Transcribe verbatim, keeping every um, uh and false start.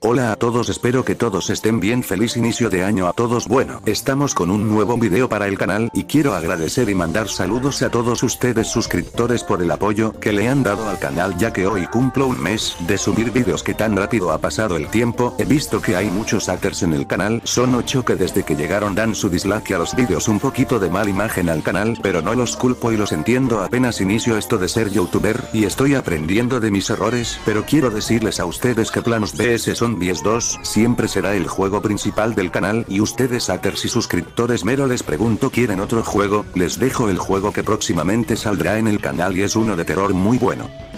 Hola a todos, espero que todos estén bien, feliz inicio de año a todos. Bueno, estamos con un nuevo video para el canal y quiero agradecer y mandar saludos a todos ustedes suscriptores por el apoyo que le han dado al canal, ya que hoy cumplo un mes de subir vídeos. Que tan rápido ha pasado el tiempo. He visto que hay muchos haters en el canal, son ocho que desde que llegaron dan su dislike a los vídeos, un poquito de mala imagen al canal, pero no los culpo y los entiendo, apenas inicio esto de ser youtuber y estoy aprendiendo de mis errores, pero quiero decirles a ustedes que Planos vs Zombies dos siempre será el juego principal del canal, y ustedes haters y suscriptores mero les pregunto, ¿quieren otro juego? Les dejo el juego que próximamente saldrá en el canal y es uno de terror muy bueno.